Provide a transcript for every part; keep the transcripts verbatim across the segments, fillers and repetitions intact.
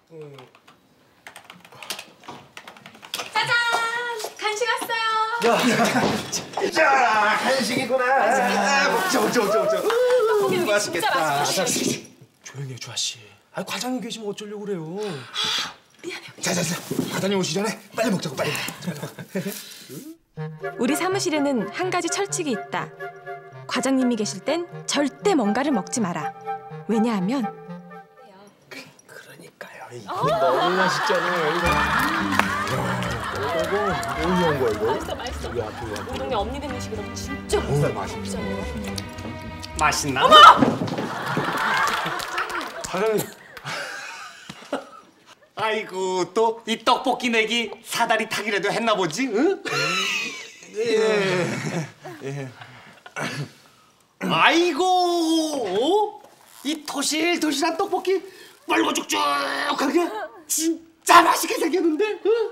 음. 짜잔! 간식 왔어요. 야, 자, 간식이구나. 아, 먹자, 먹자, 먹자, 먹자. 떡볶이 여기 맛있겠다. 진짜 맛있어. 조용히 해, 주아 씨. 아, 과장님 계시면 어쩌려고 그래요? 아, 미안해. 자, 자, 자. 과장님 오시기 전에 빨리 먹자고, 빨리. 우리 사무실에는 한 가지 철칙이 있다. 과장님이 계실 땐 절대 뭔가를 먹지 마라. 왜냐하면 그러니까요. 이거 너무 맛있잖아요. 이거. 이거 뭐 이런 거야, 이거? 맛있어, 맛있어. 이거 앞에 이거. 우리 동네 언니들 음식이랑 진짜 진짜 맛있어. 맛있나? 어머! 과장님. 아이고 또 이 떡볶이 내기 사다리 타기라도 했나 보지? 응? 예. 예. 아이고 어? 이 토실토실한 떡볶이 멀고죽죽하게 진짜 맛있게 생겼는데? 응?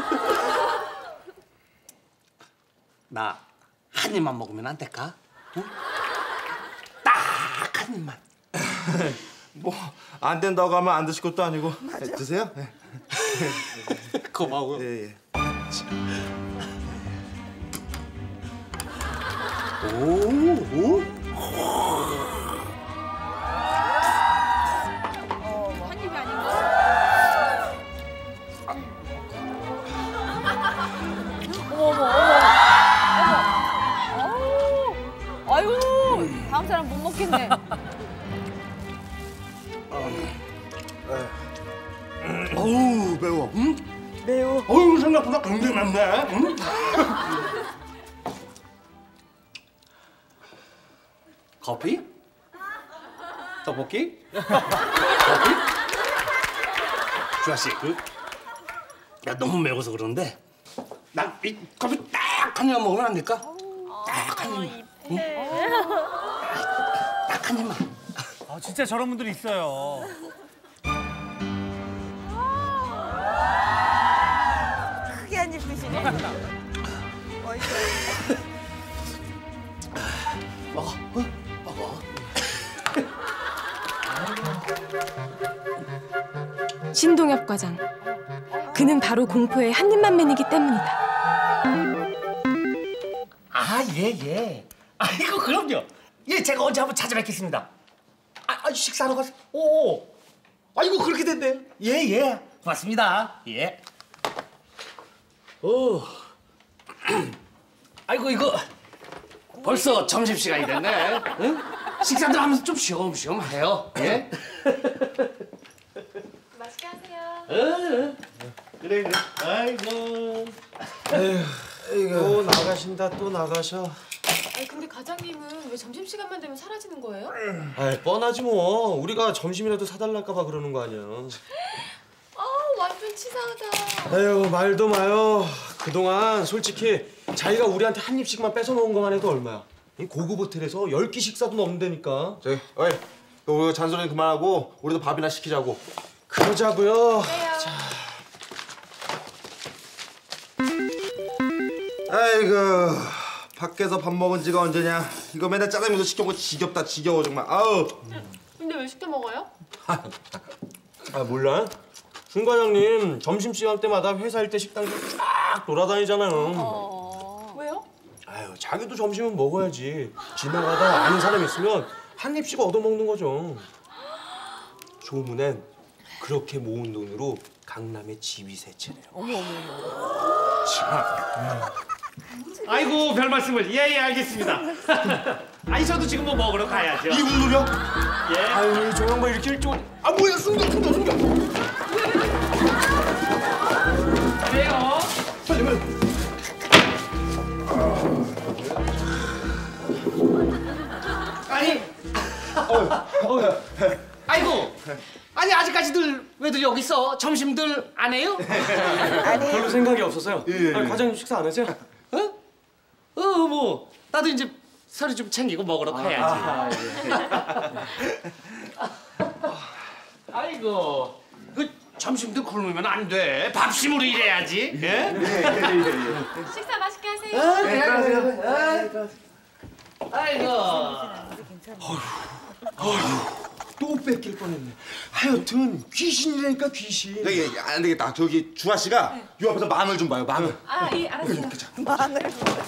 나 한 입만 먹으면 안 될까? 응? 딱 한 입만. 뭐 안 된다고 하면 안 드실 것도 아니고. 네, 드세요. 네. 고마워. 예, 예. 오, 오? 한 입이 아닌가? 어머, 어머, 어머. 어머. 아유, 다음 사람 못 먹겠네. 어우 매워. 응? 매워. 어우 생각보다 굉장히 맵네. 응? 커피? 떡볶이? 커피? 주아 씨, 그, 나 너무 매워서 그러는데 나 이 커피 딱 한 입만 먹으면 안 될까? 딱 한 입만. 응? 딱 한 입만. 아, 진짜 저런 분들이 있어요. 크게 한 입 드시네. 먹어, 어? 먹어. 신동엽 과장. 그는 바로 공포의 한 입만 맨이기 때문이다. 아, 예, 예. 아이고, 그럼요. 예, 제가 언제 한번 찾아뵙겠습니다. 아, 아 식사하러 가서. 오, 아이고, 그렇게 됐네요. 예, 예. 고맙습니다. 예. 오. 아이고, 이거 벌써 점심시간이 됐네. 응? 식사들 하면서 좀 쉬엄쉬엄 해요. 예? 맛있게 하세요. 응. 그래, 그래. 아이고. 또 나가신다, 또 나가셔. 아니 근데 과장님은 왜 점심시간만 되면 사라지는 거예요? 아이, 뻔하지 뭐. 우리가 점심이라도 사달랄까 봐 그러는 거 아니야. 아 완전 치사하다. 아유, 말도 마요. 그동안 솔직히 자기가 우리한테 한 입씩만 뺏어 먹은 것만 해도 얼마야. 이 고급 호텔에서 열 끼 식사도 넘는다니까. 저기, 어이, 우리 잔소리 그만하고 우리도 밥이나 시키자고. 그러자고요. 네요. 자. 아이고, 밖에서 밥 먹은 지가 언제냐. 이거 맨날 짜장면도 시켜 먹고 지겹다, 지겨워 정말. 아우. 근데 왜 시켜 먹어요? 아, 몰라? 준 과장님 점심시간 때마다 회사 일 때 식당에서 쫙 돌아다니잖아요. 어... 왜요? 아유, 자기도 점심은 먹어야지. 지나가다 아는 사람 있으면 한 입씩 얻어먹는 거죠. 조문엔 그렇게 모은 돈으로 강남에 집이 세 채래요. 어머 어머 어머. 참. 아이고, 별 말씀을. 예, 예, 알겠습니다. 아니, 저도 지금 뭐 먹으러 가야죠. 이게 무슨 소리야? 예. 아유, 저 양반 이렇게 일찍 오니. 아, 뭐야, 숨겨, 숨겨, 숨겨. 그래요? 빨리, 빨리. 아니, 어휴. 아이고, 아니 아직까지들 왜들 여기 있어? 점심들 안 해요? 아니 별로 생각이 없어서요. 예, 예. 아니, 과장님 식사 안 하세요? 어? 어, 뭐 나도 이제 서류 좀 챙기고 먹으러 가야지. 아, 예. 아이고, 그 점심도 굶으면 안 돼. 밥심으로 일해야지. 예? 식사 맛있게 하세요. 아, 그래, 그래. 아이고. 어휴. 또 뺏길 뻔했네. 하여튼 귀신이라니까 귀신. 저기 안 되겠다. 저기 주아 씨가 요 앞에서 마늘 좀 봐요. 마늘. 아, 예, 알았어요. 마늘.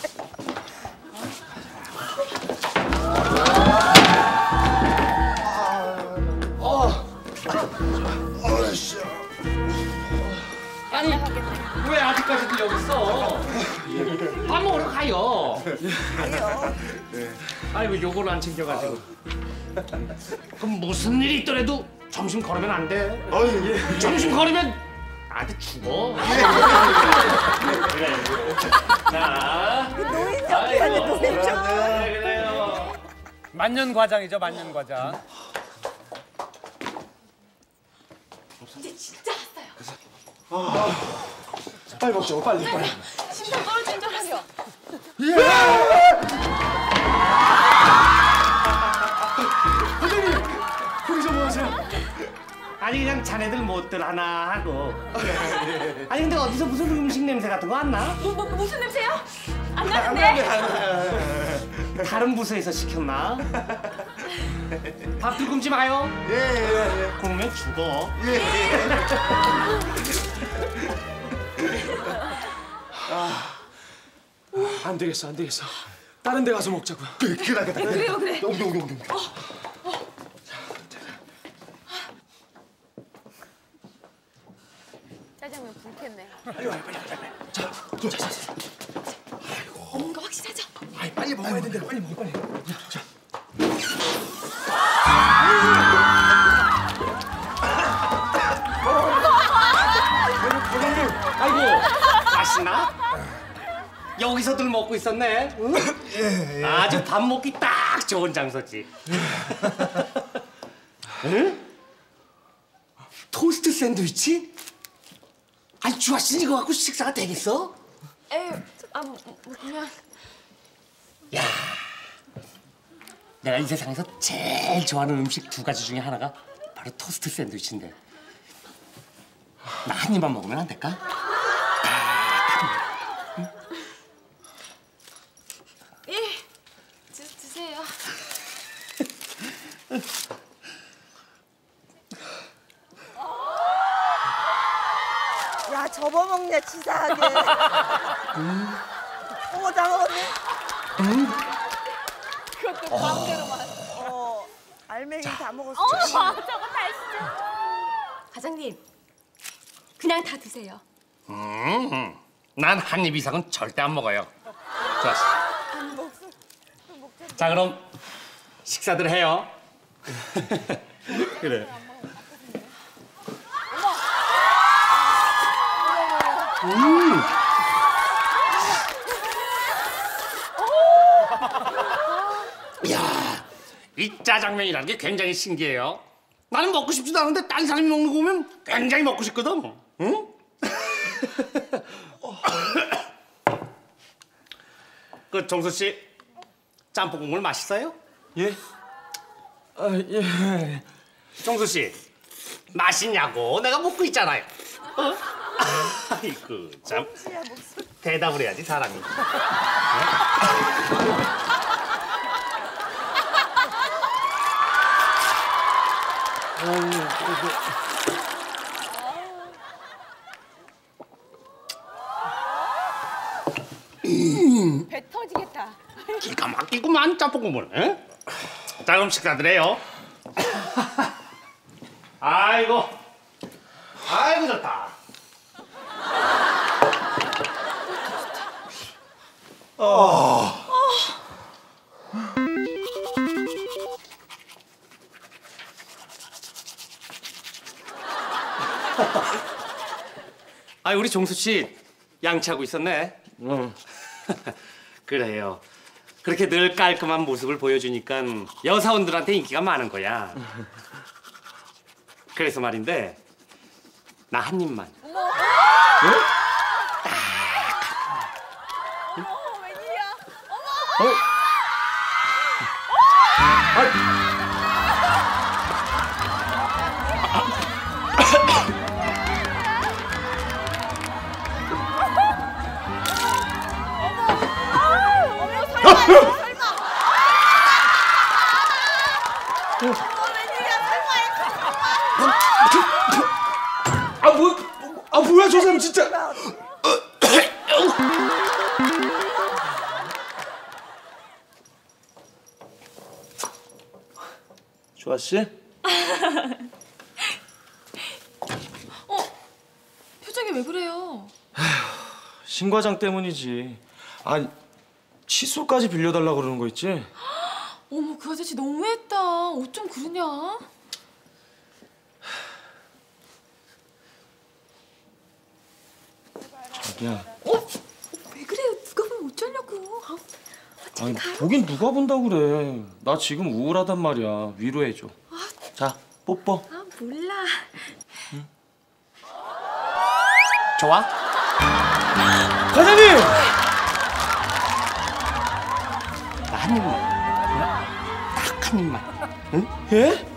아니 왜 아직까지도 여기 있어? 밥 먹으러 가요. 아니요. 아이고 요걸 안 챙겨가지고. 그럼 무슨 일이 있더라도 점심 걸으면 안 돼. 어, 예. 점심 걸으면 나한테 죽어. 그래. 자. 노인 정리하네, 노인 정. 그래 그래요. 만년 과장이죠, 만년 과장. 이제 진짜 왔어요. 빨리 먹자고 빨리 빨리. 심장 떨어지는 줄 알았어. 선생님 거기서 뭐 하세요? 아니 그냥 자네들 못들 하나 하고. 아니 근데 어디서 무슨 음식 냄새 같은 거 안 나? 뭐, 뭐, 무슨 냄새요? 안 나는데? 다른 부서에서 시켰나? 밥 들굶지 마요. 예, 예, 예. 그러면 죽어. 예, 예. 안 되겠어 안 되겠어. 다른 데 가서 먹자고요. 그래, 그래, 그래. 그래요, 그래. 옮겨, 옮겨, 옮겨. 짜장면 불켰네. 먹는 거 확실하죠? 아이 빨리 먹어야 된대. 빨리 먹어 빨리. 자. 아이고 맛있나? 여기서들 먹고 있었네. 응? 예, 예. 아주 밥 먹기 딱 좋은 장소지. 응? 토스트 샌드위치? 아니 주아 씨 이거 갖고 식사가 되겠어? 에이, 아, 뭐, 뭐 그냥. 야, 내가 이 세상에서 제일 좋아하는 음식 두 가지 중에 하나가 바로 토스트 샌드위치인데 나 한 입만 먹으면 안 될까? 예, 드, 드세요. 야, 접어먹냐, 치사하게. 어머, 다 먹었네. 그것도 마음대로만. 어, 알맹이 다 먹었어. 과장님, 그냥 다 드세요. 음, 난 한 입 이상은 절대 안 먹어요. 좋았어. 자, 그럼 식사들 해요. 그래. 음. 야, 이 짜장면이라는 게 굉장히 신기해요. 나는 먹고 싶지도 않은데 딴 사람이 먹는 거 보면 굉장히 먹고 싶거든. 응? 그 정수 씨, 짬뽕 국물 맛있어요? 예? 아 예. 정수 씨, 맛있냐고 내가 묻고 있잖아요. 어? 아이고 참 대답을 해야지 사람이. 배 터지겠다. 기가 막히구만 짬뽕 국물. 에? 자 그럼 식사들 해요. 아이고, 아이고 좋다. 아, 우리 종수 씨 양치하고 있었네. 응. 그래요. 그렇게 늘 깔끔한 모습을 보여주니까 여사원들한테 인기가 많은 거야. 그래서 말인데 나 한 입만. 어머, 웬일이야? 어머! 어머, 설마, 설마. 어머, 웬일이야, 설마. 아 뭐? 아 뭐야 저 사람 진짜. 주아 씨? 어? 표정이 왜 그래요? 신 과장 때문이지. 아 칫솔까지 빌려달라 그러는 거 있지? 어머 그 아저씨 너무했다. 어쩜 그러냐? 자기야. 어? 왜 그래요? 누가 보면 어쩌려고? 아, 아니 보긴 누가 본다고 그래. 나 지금 우울하단 말이야. 위로해줘. 자 뽀뽀. 아 몰라. 좋아? 과장님! 나 한 입만. 딱 한 입만. 응? 예?